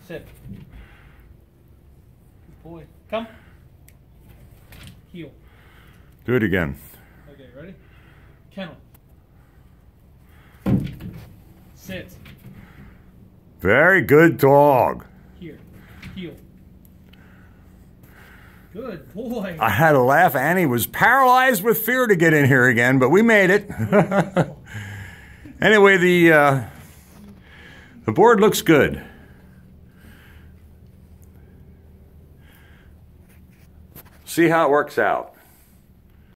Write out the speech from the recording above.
Sit. Good boy. Come. Heel. Do it again. Okay, ready? Kennel. Sit. Very good dog. Here. Heel. Good boy. I had a laugh. Annie was paralyzed with fear to get in here again, but we made it. Anyway, the board looks good. See how it works out.